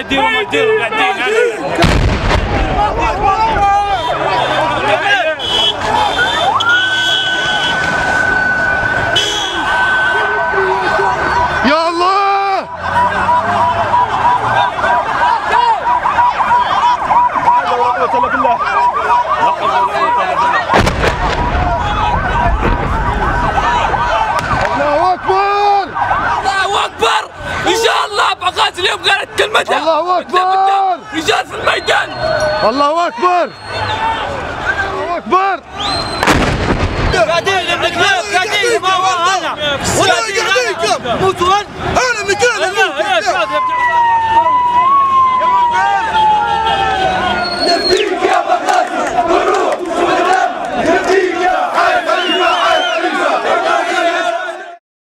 يديروا ما يديروا قاعدين. يا الله الله اكبر الله اكبر. ان شاء الله بغازي اليوم قالت كلمتها. الله اكبر. رجال في الميدان. الله اكبر الله اكبر. قاعدين قاعدين ما هو انا ولا قاعدين موتوا انا اللي قاعد